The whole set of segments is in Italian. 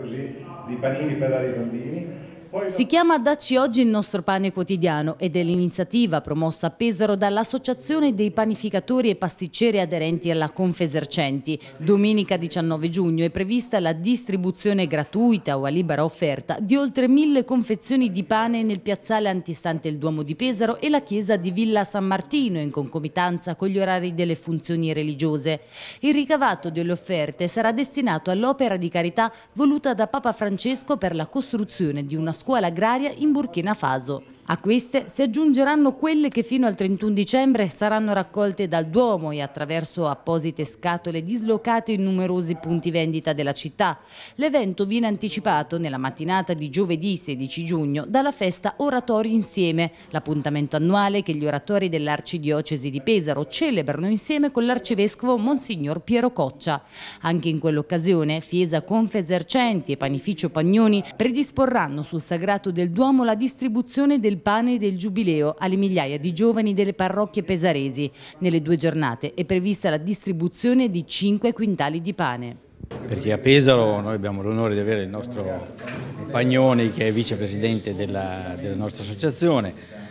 così di panini per dare ai bambini. Si chiama Dacci oggi il nostro pane quotidiano ed è l'iniziativa promossa a Pesaro dall'Associazione dei panificatori e pasticceri aderenti alla Confesercenti. Domenica 19 giugno è prevista la distribuzione gratuita o a libera offerta di oltre 1000 confezioni di pane nel piazzale antistante il Duomo di Pesaro e la chiesa di Villa San Martino in concomitanza con gli orari delle funzioni religiose. Il ricavato delle offerte sarà destinato all'opera di carità voluta da Papa Francesco per la costruzione di una scuola agraria in Burkina Faso. A queste si aggiungeranno quelle che fino al 31 dicembre saranno raccolte dal Duomo e attraverso apposite scatole dislocate in numerosi punti vendita della città. L'evento viene anticipato nella mattinata di giovedì 16 giugno dalla festa Oratori Insieme, l'appuntamento annuale che gli oratori dell'Arcidiocesi di Pesaro celebrano insieme con l'arcivescovo Monsignor Piero Coccia. Anche in quell'occasione Fiesa Confesercenti e Panificio Pagnoni predisporranno sul sagrato del Duomo la distribuzione del pane del Giubileo alle migliaia di giovani delle parrocchie pesaresi. Nelle 2 giornate è prevista la distribuzione di 5 quintali di pane. Perché a Pesaro noi abbiamo l'onore di avere il nostro Pagnoni che è vicepresidente della nostra associazione.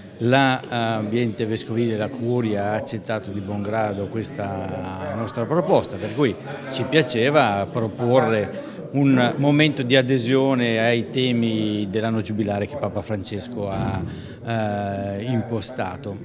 L'ambiente vescovile, la curia ha accettato di buon grado questa nostra proposta, per cui ci piaceva proporre un momento di adesione ai temi dell'anno giubilare che Papa Francesco ha impostato.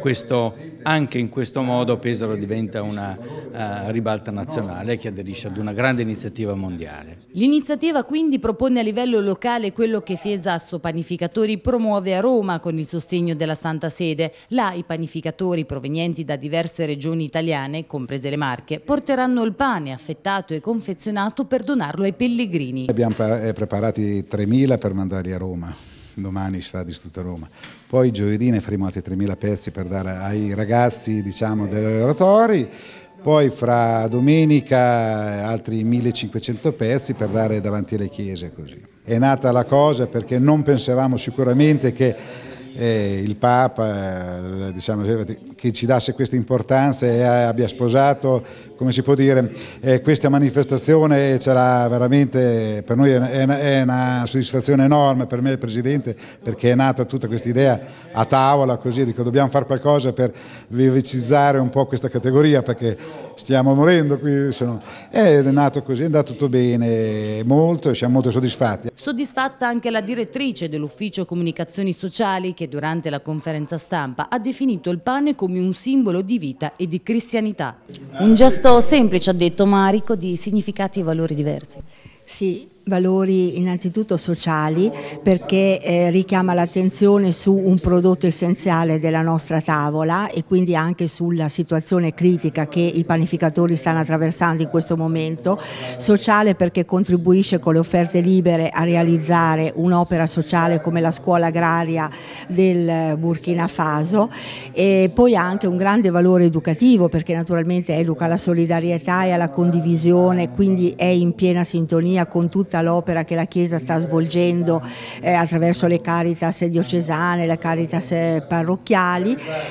Anche in questo modo Pesaro diventa una ribalta nazionale che aderisce ad una grande iniziativa mondiale. L'iniziativa quindi propone a livello locale quello che Fiesa Assopanificatori promuove a Roma con il sostegno della Santa Sede. Là i panificatori provenienti da diverse regioni italiane, comprese le Marche, porteranno il pane affettato e confezionato per donarlo ai pellegrini. Abbiamo preparati 3000 per mandarli a Roma. Domani sarà distrutto a Roma. Poi giovedì ne faremo altri 3000 pezzi per dare ai ragazzi, diciamo, degli oratori. Poi fra domenica altri 1500 pezzi per dare davanti alle chiese. Così. È nata la cosa perché non pensavamo sicuramente che il Papa diciamo, che ci dasse questa importanza e abbia sposato, come si può dire, questa manifestazione ce l'ha veramente, per noi è una soddisfazione enorme, per me il Presidente, perché è nata tutta questa idea a tavola, così dico dobbiamo fare qualcosa per velocizzare un po' questa categoria perché stiamo morendo qui, è nato così, è andato tutto bene, molto e siamo molto soddisfatti. Soddisfatta anche la direttrice dell'Ufficio Comunicazioni Sociali che durante la conferenza stampa ha definito il pane come un simbolo di vita e di cristianità. Un gesto semplice, ha detto, ma ricco di significati e valori diversi. Sì, valori innanzitutto sociali perché richiama l'attenzione su un prodotto essenziale della nostra tavola e quindi anche sulla situazione critica che i panificatori stanno attraversando in questo momento, sociale perché contribuisce con le offerte libere a realizzare un'opera sociale come la scuola agraria del Burkina Faso e poi anche un grande valore educativo perché naturalmente educa alla solidarietà e alla condivisione, quindi è in piena sintonia con tutta l'opera che la Chiesa sta svolgendo attraverso le Caritas diocesane, le Caritas parrocchiali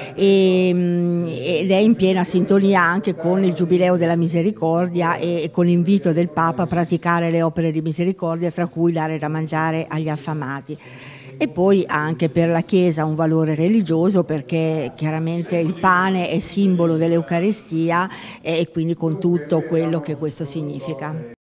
ed è in piena sintonia anche con il Giubileo della Misericordia e con l'invito del Papa a praticare le opere di misericordia, tra cui dare da mangiare agli affamati. E poi anche per la Chiesa un valore religioso perché chiaramente il pane è simbolo dell'Eucaristia e quindi con tutto quello che questo significa.